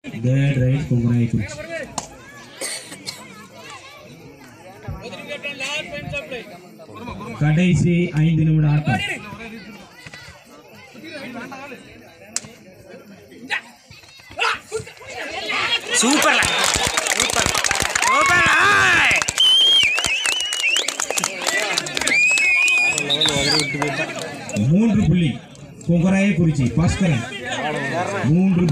Dead right Kongurai Kurichi. கடைசி 5 நிமிட ஆட்டம். Super super super 3 புள்ளி Kongurai Kurichi. பாஸ்கரன் 3